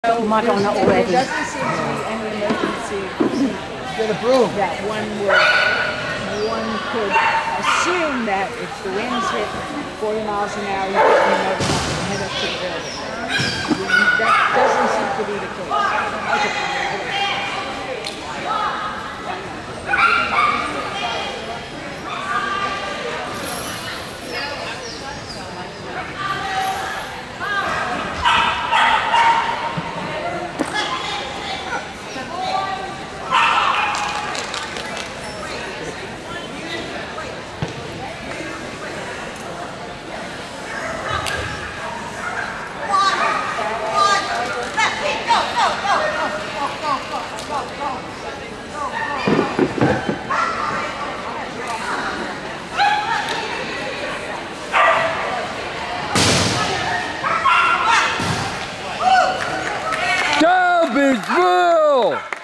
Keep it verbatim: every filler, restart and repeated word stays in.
Madonna already. There doesn't seem to be any emergency Get a broom. that one would, one could assume that if the winds hit forty miles an hour, you get in another and head up to the building. That doesn't seem to be the case. Okay. Down, Big Bill!